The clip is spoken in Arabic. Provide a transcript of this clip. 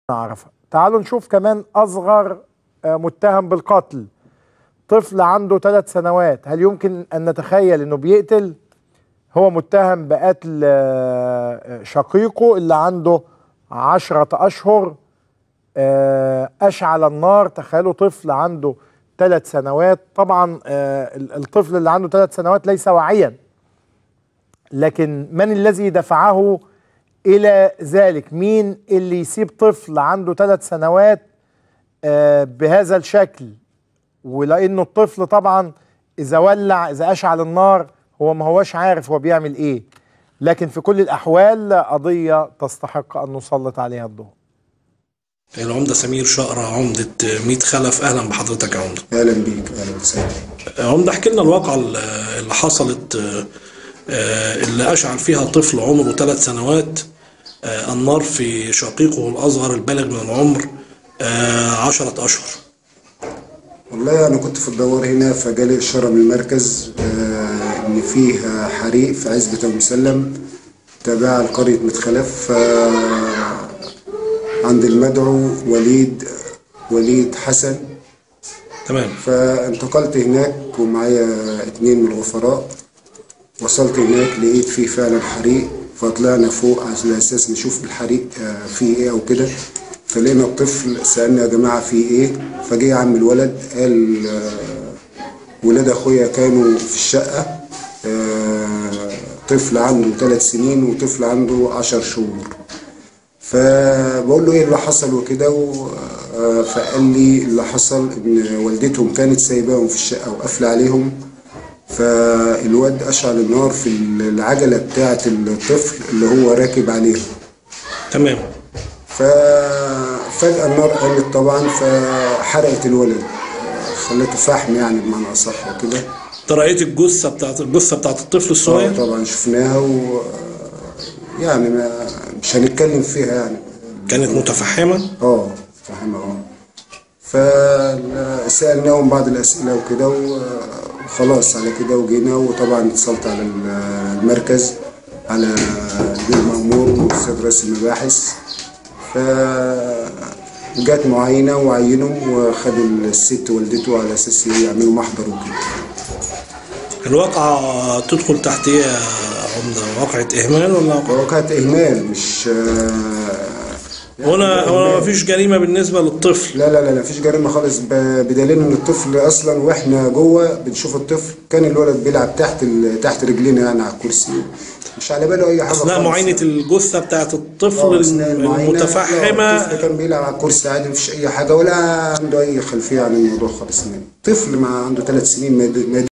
نعرفها. تعالوا نشوف كمان أصغر متهم بالقتل، طفل عنده 3 سنوات. هل يمكن أن نتخيل أنه بيقتل؟ هو متهم بقتل شقيقه اللي عنده 10 أشهر، أشعل النار. تخيلوا طفل عنده 3 سنوات. طبعا الطفل اللي عنده 3 سنوات ليس واعيا، لكن من الذي دفعه إلى ذلك؟ مين اللي يسيب طفل عنده 3 سنوات بهذا الشكل؟ ولأنه الطفل طبعا إذا أشعل النار هو ما هوش عارف هو بيعمل إيه، لكن في كل الأحوال قضية تستحق أن نسلط عليها الضوء. العمدة سمير شقرة، عمدة ميت خلف. أهلا بحضرتك يا عمدة. أهلا بيك. أهلا وسهلا. عمدة، احكي لنا الواقعة اللي حصلت، اللي أشعل فيها طفل عمره 3 سنوات النار في شقيقه الأصغر البالغ من العمر 10 أشهر. والله أنا كنت في الدوار هنا، فجالي إشارة من المركز إن فيه حريق في عزبة المسلم تابعة لقرية ميت خلف، عند المدعو وليد حسن. تمام. فانتقلت هناك ومعايا 2 من الغفراء. وصلت هناك لقيت فيه فعلا حريق، فطلعنا فوق على اساس نشوف الحريق فيه ايه او كده. فلقينا الطفل، سألنا يا جماعة فيه ايه؟ فجه عم الولد قال ولاد اخويا كانوا في الشقة، طفل عنده 3 سنين وطفل عنده 10 شهور. فبقول له ايه اللي حصل وكده، فقال لي اللي حصل ان والدتهم كانت سايباهم في الشقة وقافلة عليهم، فالواد أشعل النار في العجلة بتاعة الطفل اللي هو راكب عليها. تمام. ففجأة النار قامت طبعا، فحرقت الولد، خلته فحم يعني بمعنى أصح وكده. انت رأيت الجثة بتاعت الطفل الصغير؟ طبعا شفناها، يعني مش هنتكلم فيها يعني. كانت متفحمة؟ متفحمة. فسألناهم بعض الأسئلة وكده وخلاص على كده وجينا. وطبعا اتصلت على المركز، على البيه المأمور والأستاذ رئيس المباحث، فجات معاينة وعينهم وخدوا الست والدته على أساس يعملوا محضر وكده. الواقعة تدخل تحت ايه يا عمدة؟ واقعة إهمال ولا واقعة إهمال؟ مش هنا مفيش جريمة بالنسبة للطفل؟ لا مفيش جريمة خالص، بدليل ان الطفل اصلا واحنا جوه بنشوف الطفل كان الولد بيلعب تحت رجلينا يعني على الكرسي، مش على باله اي حاجة. اثناء معاينة الجثة بتاعت الطفل المتفحمة الطفل كان بيلعب على الكرسي عادي، مفيش اي حاجة ولا عنده اي خلفية عن الموضوع خالص. طفل ما عنده 3 سنين